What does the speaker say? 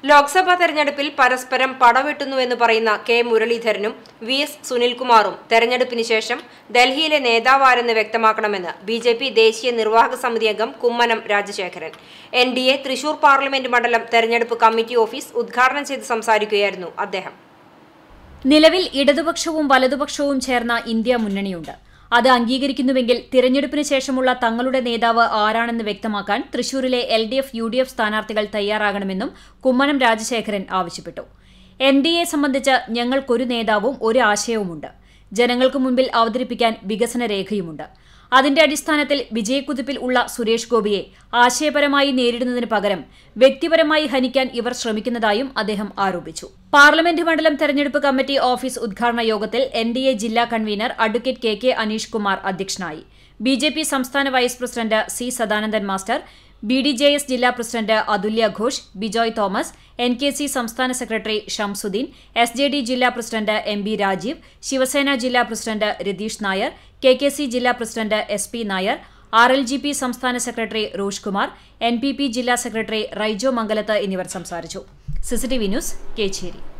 ലോക്സഭാ തെരഞ്ഞെടുപ്പിൽ പരസ്പരം പടവെട്ടുന്നുവെന്ന് പറയുന്ന കെ മുരളീധരനും വി.എസ്. സുനിൽകുമാറും തെരഞ്ഞെടുപ്പിന് ശേഷം ഡൽഹിയിലെ നേതാവാരെന്ന് വ്യക്തമാക്കണമെന്ന് ബി.ജെ.പി. ദേശീയ നിർവാഹക സമിതി അംഗം കുമ്മനം രാജശേഖരൻ. എൻ.ഡി.എ തൃശൂർ പാർലമെന്റ് മണ്ഡലം തെരഞ്ഞെടുപ്പ് കമ്മിറ്റി ഓഫീസ് ഉദ്ഘാടനം ചെയ്ത് സംസാരിക്കുകയായിരുന്നു അദ്ദേഹം. നിലവിൽ ഇടതുപക്ഷവും വലതുപക്ഷവും ചേർന്ന ഇന്ത്യ മുന്നണിയുണ്ട്. അത് അംഗീകരിക്കുന്നുവെങ്കിൽ തിരഞ്ഞെടുപ്പിന് ശേഷമുള്ള തങ്ങളുടെ നേതാവ് ആരാണെന്ന് വ്യക്തമാക്കാൻ തൃശൂരിലെ LDF, UDF സ്ഥാനാർത്ഥികൾ തയ്യാറാകണമെന്നും കുമ്മനം രാജശേഖരൻ ആവശ്യപ്പെട്ടു. എൻ.ഡി.എ സംബന്ധിച്ച് ഞങ്ങൾക്കൊരു നേതാവും ഒരു ആശയവുമുണ്ട്. ജനങ്ങൾക്ക് മുൻപിൽ അവതരിപ്പിക്കാൻ വികസന രേഖയുമുണ്ട്. അതിന്റെ അടിസ്ഥാനത്തിൽ വിജയക്കുതിപ്പിൽ ഉള്ള സുരേഷ് ഗോപിയെ ആശയപരമായി നേരിടുന്നതിന് പകരം വ്യക്തിപരമായി ഹനിക്കാൻ ഇവർ ശ്രമിക്കുന്നതായും അദ്ദേഹം ആരോപിച്ചു. പാർലമെന്റ് മണ്ഡലം തെരഞ്ഞെടുപ്പ് കമ്മിറ്റി ഓഫീസ് ഉദ്ഘാടന യോഗത്തിൽ എൻ.ഡി.എ ജില്ലാ convener advocate K Aneesh Kumar അധ്യക്ഷനായി. ബി.ജെ.പി. സംസ്ഥാന vice president C Sadanandan master, BDJS ജില്ലാ പ്രസിഡന്റ് അതുല്യ ഘോഷ്, ബിജോയ് തോമസ്, NKC സംസ്ഥാന സെക്രട്ടറി ഷംസുദ്ദീൻ, SJD ജില്ലാ പ്രസിഡന്റ് MB രാജീവ്, ശിവസേന ജില്ലാ പ്രസിഡന്റ് രതീഷ് നായർ, KKC ജില്ലാ പ്രസിഡന്റ് SP നായർ, RLGP സംസ്ഥാന സെക്രട്ടറി റോഷ് കുമാർ, NPP ജില്ലാ സെക്രട്ടറി റൈജോ മംഗലത്ത് എന്നിവർ സംസാരിച്ചു. CCTV news, Kecheri.